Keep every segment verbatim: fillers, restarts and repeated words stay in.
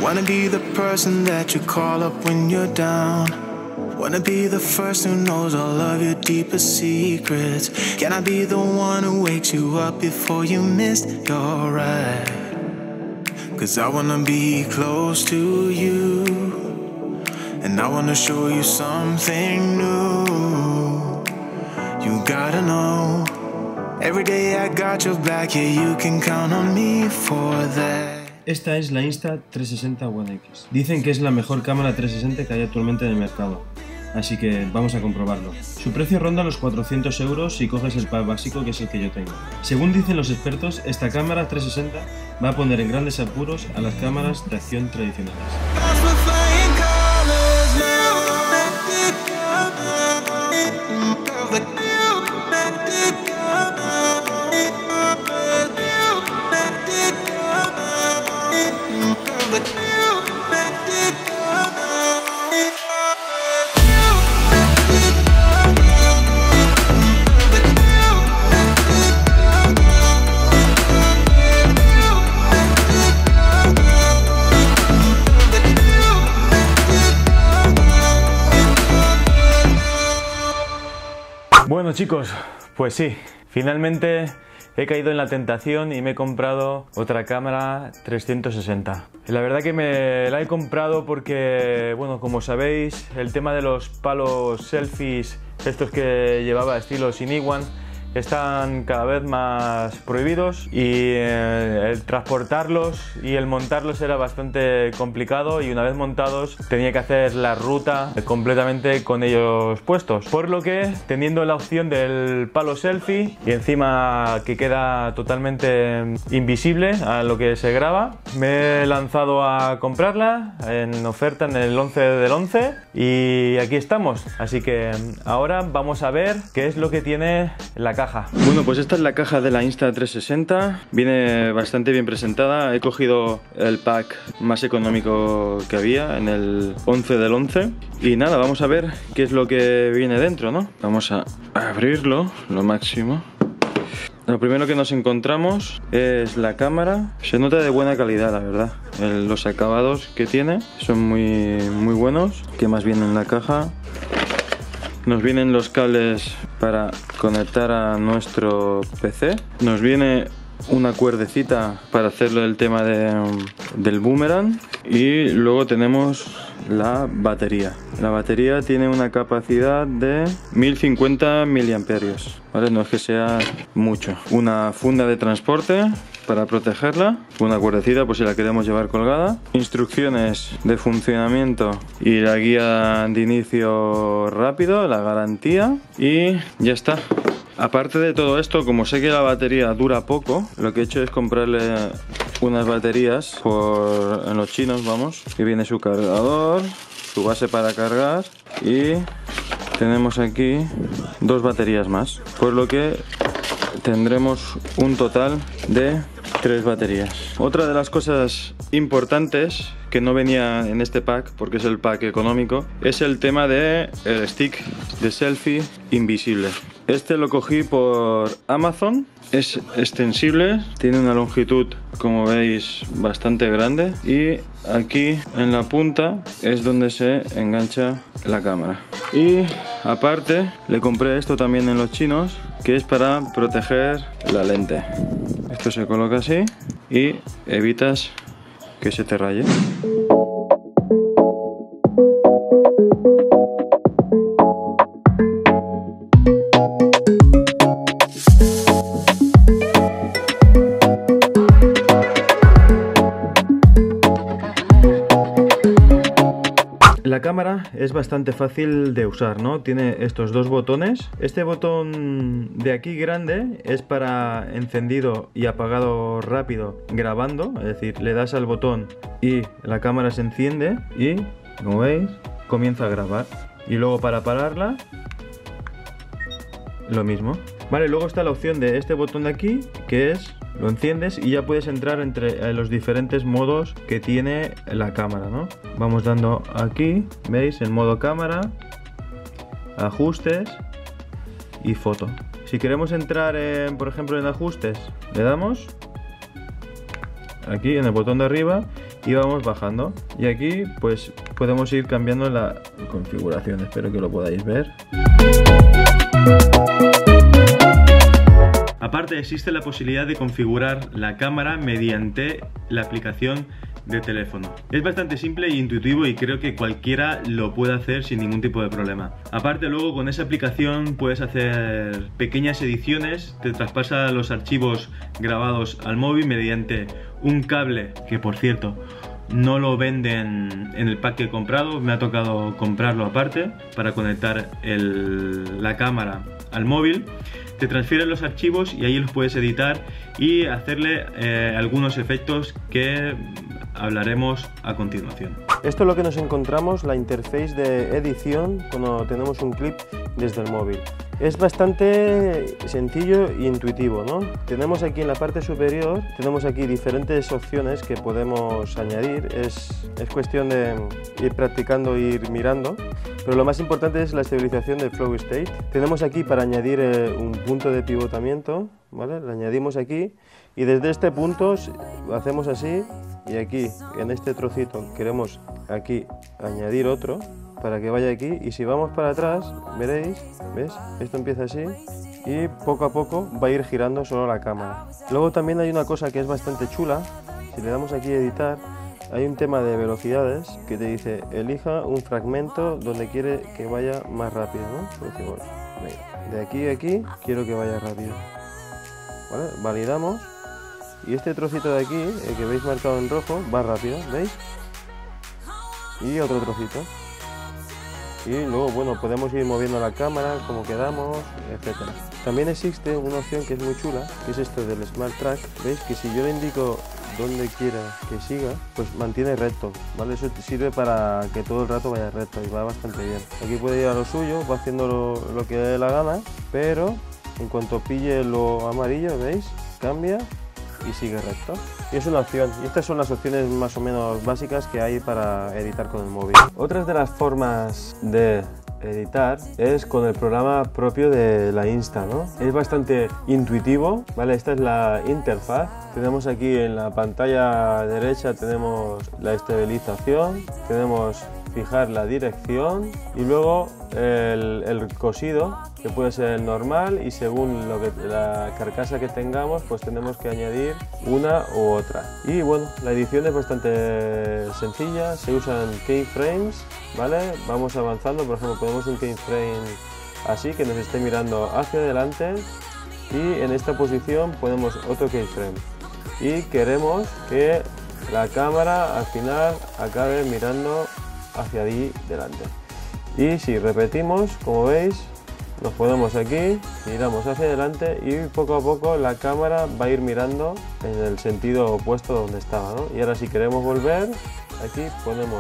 Wanna be the person that you call up when you're down. Wanna be the first who knows all of your deepest secrets. Can I be the one who wakes you up before you missed your ride? Cause I wanna be close to you, and I wanna show you something new. You gotta know, every day I got your back, yeah, you can count on me for that. Esta es la Insta360 One X. Dicen que es la mejor cámara trescientos sesenta que hay actualmente en el mercado, así que vamos a comprobarlo. Su precio ronda los cuatrocientos euros si coges el pack básico, que es el que yo tengo. Según dicen los expertos, esta cámara trescientos sesenta va a poner en grandes apuros a las cámaras de acción tradicionales. Bueno chicos, pues sí, finalmente he caído en la tentación y me he comprado otra cámara trescientos sesenta. La verdad que me la he comprado porque, bueno, como sabéis, el tema de los palos selfies, estos que llevaba estilo Cineone, están cada vez más prohibidos y eh, el transportarlos y el montarlos era bastante complicado, y una vez montados tenía que hacer la ruta completamente con ellos puestos, por lo que, teniendo la opción del palo selfie y encima que queda totalmente invisible a lo que se graba, me he lanzado a comprarla en oferta en el once del once y aquí estamos. Así que ahora vamos a ver qué es lo que tiene la caja. Bueno, pues esta es la caja de la Insta trescientos sesenta, viene bastante bien presentada. He cogido el pack más económico que había en el once del once y nada, vamos a ver qué es lo que viene dentro, ¿no? Vamos a abrirlo lo máximo. Lo primero que nos encontramos es la cámara. Se nota de buena calidad, la verdad. El, los acabados que tiene son muy, muy buenos. ¿Qué más viene en la caja? Nos vienen los cables para conectar a nuestro P C. Nos viene una cuerdecita para hacerlo el tema de, del boomerang. Y luego tenemos la batería. La batería tiene una capacidad de mil cincuenta miliamperios, ¿vale? No es que sea mucho. Una funda de transporte para protegerla, una cuerdecita por si la queremos llevar colgada, instrucciones de funcionamiento y la guía de inicio rápido, la garantía, y ya está. Aparte de todo esto, como sé que la batería dura poco, lo que he hecho es comprarle unas baterías por, en los chinos, vamos, que viene su cargador, su base para cargar, y tenemos aquí dos baterías más, por lo que tendremos un total de tres baterías. Otra de las cosas importantes que no venía en este pack, porque es el pack económico, es el tema de el stick de selfie invisible. Este lo cogí por Amazon, es extensible, tiene una longitud, como veis, bastante grande, y aquí en la punta es donde se engancha la cámara. Y aparte le compré esto también en los chinos, que es para proteger la lente. Esto se coloca así y evitas que se te raye. La cámara es bastante fácil de usar, ¿no? Tiene estos dos botones. Este botón de aquí grande es para encendido y apagado rápido grabando, es decir, le das al botón y la cámara se enciende y, como veis, comienza a grabar. Y luego para pararla, lo mismo. Vale, luego está la opción de este botón de aquí, que es, lo enciendes y ya puedes entrar entre los diferentes modos que tiene la cámara, ¿no? Vamos dando aquí, veis, en modo cámara, ajustes y foto. Si queremos entrar en, por ejemplo, en ajustes, le damos aquí en el botón de arriba y vamos bajando. Y aquí pues podemos ir cambiando la configuración, espero que lo podáis ver. Aparte existe la posibilidad de configurar la cámara mediante la aplicación de teléfono. Es bastante simple e intuitivo y creo que cualquiera lo puede hacer sin ningún tipo de problema. Aparte luego con esa aplicación puedes hacer pequeñas ediciones, te traspasa los archivos grabados al móvil mediante un cable que por cierto no lo venden en el pack que he comprado, me ha tocado comprarlo aparte para conectar el, la cámara al móvil. Te transfieren los archivos y ahí los puedes editar y hacerle eh, algunos efectos que hablaremos a continuación. Esto es lo que nos encontramos, la interface de edición cuando tenemos un clip desde el móvil. Es bastante sencillo e intuitivo, ¿no? Tenemos aquí en la parte superior, tenemos aquí diferentes opciones que podemos añadir. Es, es cuestión de ir practicando e ir mirando, pero lo más importante es la estabilización del flow state. Tenemos aquí para añadir eh, un punto de pivotamiento, ¿vale? Lo añadimos aquí y desde este punto lo hacemos así y aquí, en este trocito, queremos aquí añadir otro para que vaya aquí, y si vamos para atrás, veréis, ¿ves? Esto empieza así y poco a poco va a ir girando solo la cámara. Luego también hay una cosa que es bastante chula, si le damos aquí a editar, hay un tema de velocidades que te dice, elija un fragmento donde quiere que vaya más rápido, ¿no? Decimos, de aquí a aquí quiero que vaya rápido, ¿vale? Validamos y este trocito de aquí, el que veis marcado en rojo, va rápido, ¿veis? Y otro trocito. Y luego, bueno, podemos ir moviendo la cámara, como quedamos, etcétera. También existe una opción que es muy chula, que es esto del Smart Track. ¿Veis? Que si yo le indico donde quiera que siga, pues mantiene recto, ¿vale? Eso sirve para que todo el rato vaya recto y va bastante bien. Aquí puede ir a lo suyo, va haciendo lo, lo que le dé la gana, pero en cuanto pille lo amarillo, ¿veis? Cambia y sigue recto. Y es una opción, y estas son las opciones más o menos básicas que hay para editar con el móvil. Otras de las formas de editar es con el programa propio de la Insta, ¿no? Es bastante intuitivo, ¿vale? Esta es la interfaz. Tenemos aquí en la pantalla derecha tenemos la estabilización, tenemos fijar la dirección y luego el, el cosido, que puede ser el normal, y según lo que, la carcasa que tengamos, pues tenemos que añadir una u otra. Y bueno, la edición es bastante sencilla, se usan keyframes, ¿vale? Vamos avanzando, por ejemplo, ponemos un keyframe así, que nos esté mirando hacia adelante, y en esta posición ponemos otro keyframe. Y queremos que la cámara al final acabe mirando hacia allí delante. Y si repetimos, como veis, nos ponemos aquí, miramos hacia adelante y poco a poco la cámara va a ir mirando en el sentido opuesto donde estaba, ¿no? Y ahora si queremos volver, aquí ponemos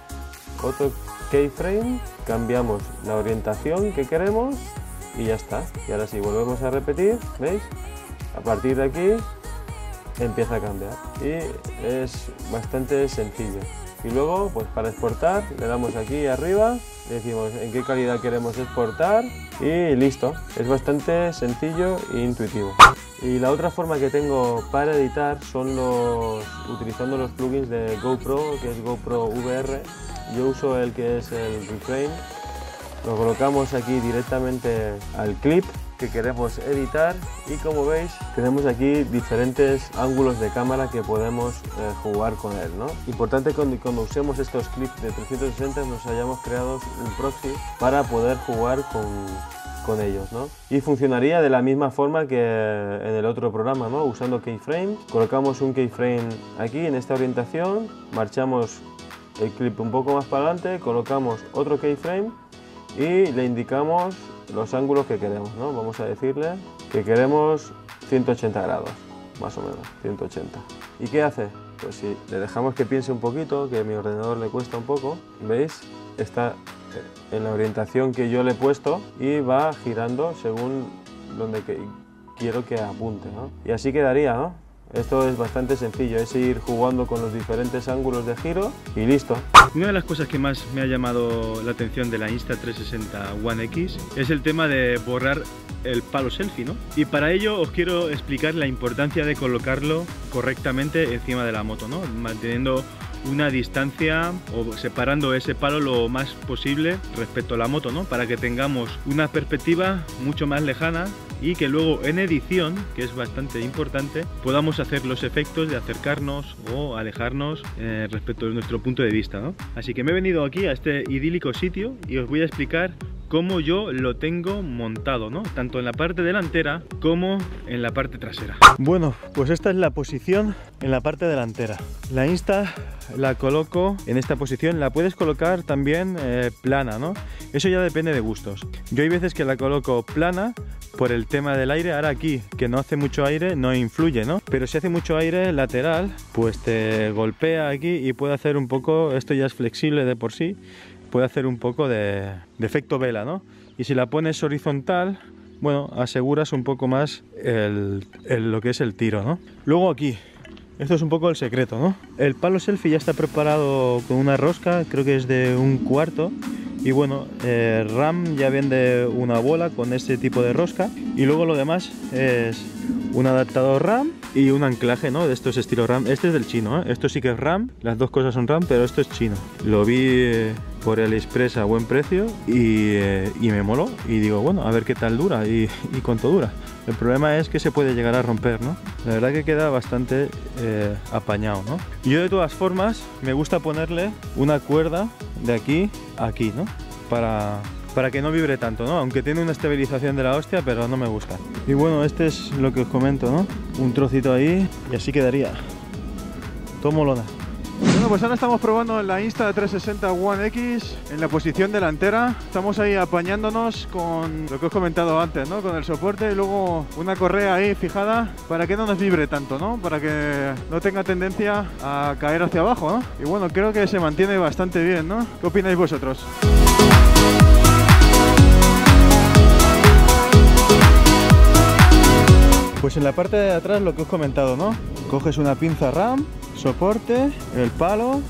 otro keyframe, cambiamos la orientación que queremos y ya está. Y ahora si volvemos a repetir, ¿veis? A partir de aquí empieza a cambiar y es bastante sencillo. Y luego, pues para exportar, le damos aquí arriba, decimos en qué calidad queremos exportar y listo. Es bastante sencillo e intuitivo. Y la otra forma que tengo para editar son los utilizando los plugins de GoPro, que es GoPro V R. Yo uso el que es el Reframe. Lo colocamos aquí directamente al clip que queremos editar y como veis tenemos aquí diferentes ángulos de cámara que podemos eh, jugar con él, ¿no? Importante cuando, cuando usemos estos clips de trescientos sesenta nos hayamos creado un proxy para poder jugar con, con ellos, ¿no? Y funcionaría de la misma forma que en el otro programa, ¿no? Usando keyframes, colocamos un keyframe aquí en esta orientación, marchamos el clip un poco más para adelante, colocamos otro keyframe y le indicamos los ángulos que queremos, ¿no? Vamos a decirle que queremos ciento ochenta grados, más o menos, ciento ochenta. ¿Y qué hace? Pues si le dejamos que piense un poquito, que a mi ordenador le cuesta un poco, ¿veis? Está en la orientación que yo le he puesto y va girando según donde que quiero que apunte, ¿no? Y así quedaría, ¿no? Esto es bastante sencillo, es ir jugando con los diferentes ángulos de giro y listo. Una de las cosas que más me ha llamado la atención de la Insta360 One X es el tema de borrar el palo selfie, ¿no? Y para ello os quiero explicar la importancia de colocarlo correctamente encima de la moto, ¿no? Manteniendo una distancia o separando ese palo lo más posible respecto a la moto, ¿no? Para que tengamos una perspectiva mucho más lejana y que luego en edición, que es bastante importante, podamos hacer los efectos de acercarnos o alejarnos eh, respecto de nuestro punto de vista, ¿no? Así que me he venido aquí a este idílico sitio y os voy a explicar cómo yo lo tengo montado, ¿no? Tanto en la parte delantera como en la parte trasera. Bueno, pues esta es la posición en la parte delantera. La Insta la coloco en esta posición, la puedes colocar también eh, plana, ¿no? Eso ya depende de gustos. Yo hay veces que la coloco plana por el tema del aire. Ahora aquí, que no hace mucho aire, no influye, ¿no? Pero si hace mucho aire lateral, pues te golpea aquí y puede hacer un poco, esto ya es flexible de por sí, puede hacer un poco de, de efecto vela, ¿no? Y si la pones horizontal, bueno, aseguras un poco más el, el, lo que es el tiro, ¿no? Luego aquí, esto es un poco el secreto, ¿no? El palo selfie ya está preparado con una rosca, creo que es de un cuarto. Y bueno, eh, RAM ya vende una bola con este tipo de rosca. Y luego lo demás es un adaptador RAM y un anclaje, ¿no? De estos estilo RAM. Este es del chino, ¿eh? Esto sí que es RAM, las dos cosas son RAM, pero esto es chino. Lo vi eh, por AliExpress a buen precio y, eh, y me moló. Y digo, bueno, a ver qué tal dura y, y cuánto dura. El problema es que se puede llegar a romper, ¿no? La verdad que queda bastante eh, apañado, ¿no? Y yo de todas formas me gusta ponerle una cuerda de aquí a aquí, ¿no? Para, para que no vibre tanto, ¿no? Aunque tiene una estabilización de la hostia, pero no me gusta. Y bueno, este es lo que os comento, ¿no? Un trocito ahí y así quedaría. Todo molona. Bueno, pues ahora estamos probando la Insta trescientos sesenta One X en la posición delantera. Estamos ahí apañándonos con lo que os he comentado antes, ¿no? Con el soporte y luego una correa ahí fijada para que no nos vibre tanto, ¿no? Para que no tenga tendencia a caer hacia abajo, ¿no? Y bueno, creo que se mantiene bastante bien, ¿no? ¿Qué opináis vosotros? Pues en la parte de atrás lo que os he comentado, ¿no? Coges una pinza RAM, soporte, el palo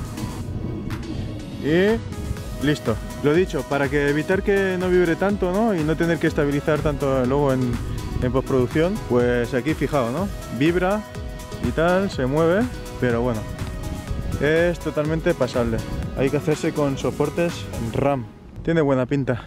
y listo. Lo dicho, para que evitar que no vibre tanto, ¿no? Y no tener que estabilizar tanto luego en, en postproducción, pues aquí fijado, ¿no? Vibra y tal, se mueve, pero bueno, es totalmente pasable. Hay que hacerse con soportes RAM. Tiene buena pinta.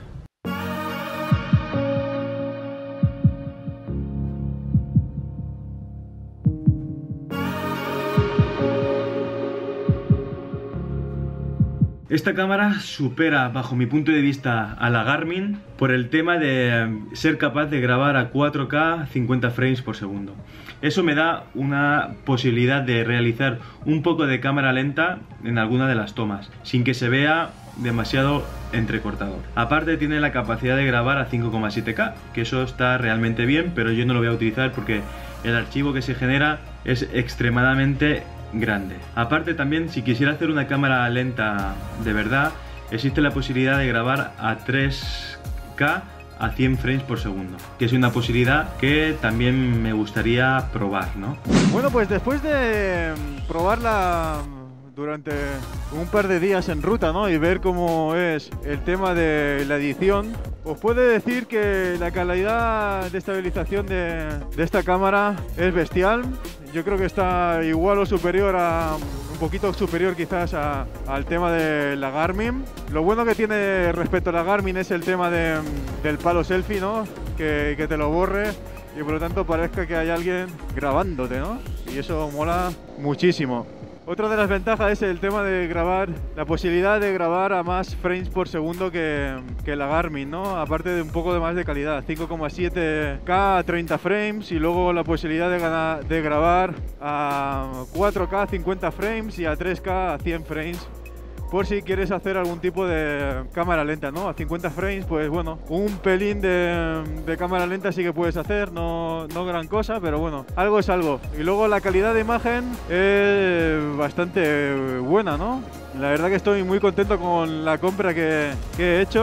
Esta cámara supera, bajo mi punto de vista, a la Garmin por el tema de ser capaz de grabar a cuatro K cincuenta frames por segundo. Eso me da una posibilidad de realizar un poco de cámara lenta en alguna de las tomas, sin que se vea demasiado entrecortado. Aparte tiene la capacidad de grabar a cinco coma siete K, que eso está realmente bien, pero yo no lo voy a utilizar porque el archivo que se genera es extremadamente grande. Aparte también, si quisiera hacer una cámara lenta de verdad, existe la posibilidad de grabar a tres K a cien frames por segundo, que es una posibilidad que también me gustaría probar, ¿no? Bueno, pues después de probarla durante un par de días en ruta, ¿no? Y ver cómo es el tema de la edición, os puedo decir que la calidad de estabilización de, de esta cámara es bestial. Yo creo que está igual o superior a, un poquito superior quizás a, al tema de la Garmin. Lo bueno que tiene respecto a la Garmin es el tema de, del palo selfie, ¿no? Que, que te lo borre y por lo tanto parezca que hay alguien grabándote, ¿no? Y eso mola muchísimo. Otra de las ventajas es el tema de grabar, la posibilidad de grabar a más frames por segundo que, que la Garmin, ¿no? Aparte de un poco de más de calidad, cinco coma siete K a treinta frames y luego la posibilidad de, ganar, de grabar a cuatro K a cincuenta frames y a tres K a cien frames. Por si quieres hacer algún tipo de cámara lenta, ¿no? A cincuenta frames, pues bueno, un pelín de, de cámara lenta sí que puedes hacer, no, no gran cosa, pero bueno, algo es algo. Y luego la calidad de imagen es bastante buena, ¿no? La verdad que estoy muy contento con la compra que, que he hecho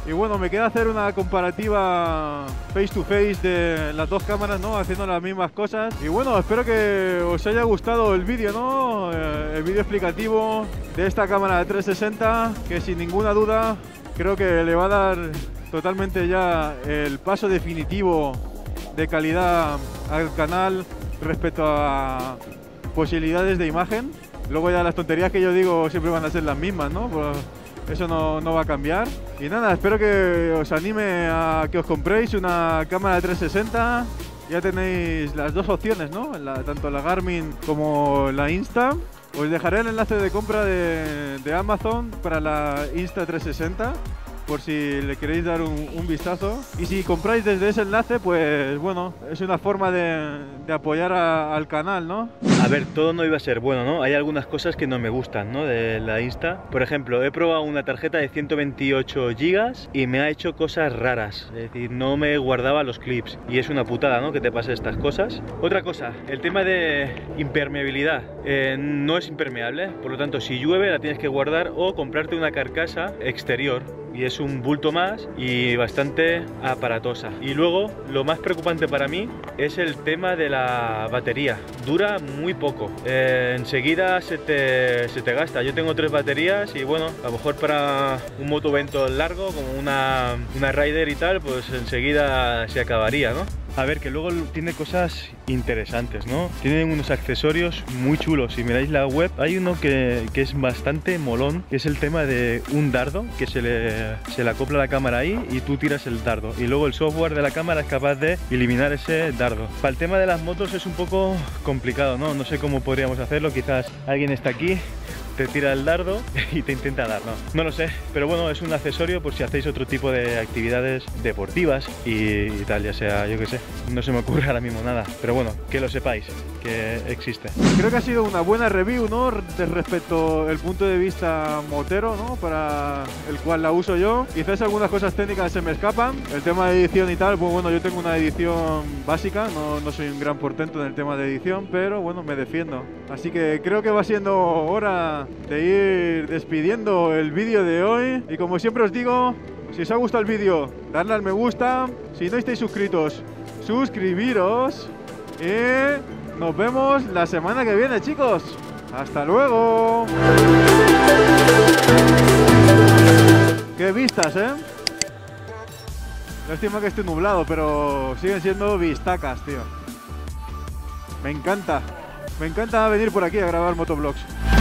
Y bueno, me queda hacer una comparativa face to face de las dos cámaras, ¿no? Haciendo las mismas cosas. Y bueno, espero que os haya gustado el vídeo, ¿no? El vídeo explicativo de esta cámara de trescientos sesenta, que sin ninguna duda creo que le va a dar totalmente ya el paso definitivo de calidad al canal respecto a posibilidades de imagen. Luego ya las tonterías que yo digo siempre van a ser las mismas, ¿no? Pues eso no, no va a cambiar. Y nada, espero que os anime a que os compréis una cámara de trescientos sesenta. Ya tenéis las dos opciones, ¿no? La, tanto la Garmin como la Insta. Os dejaré el enlace de compra de, de Amazon para la Insta trescientos sesenta, por si le queréis dar un, un vistazo. Y si compráis desde ese enlace, pues bueno, es una forma de, de apoyar a, al canal, ¿no? A ver, todo no iba a ser bueno, ¿no? Hay algunas cosas que no me gustan, ¿no? De la Insta. Por ejemplo, he probado una tarjeta de ciento veintiocho gigas y me ha hecho cosas raras. Es decir, no me guardaba los clips. Y es una putada, ¿no? Que te pase estas cosas. Otra cosa, el tema de impermeabilidad. Eh, no es impermeable, por lo tanto, si llueve la tienes que guardar o comprarte una carcasa exterior. Y es un bulto más y bastante aparatosa. Y luego, lo más preocupante para mí es el tema de la batería. Dura muy poco. Eh, enseguida se te, se te gasta. Yo tengo tres baterías y bueno, a lo mejor para un motovento largo, como una, una Rider y tal, pues enseguida se acabaría, ¿no? A ver, que luego tiene cosas interesantes, ¿no? Tienen unos accesorios muy chulos. Si miráis la web, hay uno que, que es bastante molón, que es el tema de un dardo, que se le, se le acopla la cámara ahí y tú tiras el dardo. Y luego el software de la cámara es capaz de eliminar ese dardo. Para el tema de las motos es un poco complicado, ¿no? No sé cómo podríamos hacerlo. Quizás alguien está aquí, te tira el dardo y te intenta dar, no, no lo sé, pero bueno, es un accesorio por si hacéis otro tipo de actividades deportivas y, y tal, ya sea, yo qué sé, no se me ocurre ahora mismo nada, pero bueno, que lo sepáis, que existe. Creo que ha sido una buena review, ¿no? De respecto al punto de vista motero, ¿no? Para el cual la uso yo. Quizás algunas cosas técnicas se me escapan, el tema de edición y tal, pues bueno, yo tengo una edición básica, no, no soy un gran portento en el tema de edición, pero bueno, me defiendo. Así que creo que va siendo hora de ir despidiendo el vídeo de hoy. Y como siempre os digo, si os ha gustado el vídeo, dadle al me gusta. Si no estáis suscritos, suscribiros. Y nos vemos la semana que viene, chicos. ¡Hasta luego! ¡Qué vistas, eh! Lástima que esté nublado, pero siguen siendo vistacas, tío. Me encanta. Me encanta venir por aquí a grabar motovlogs.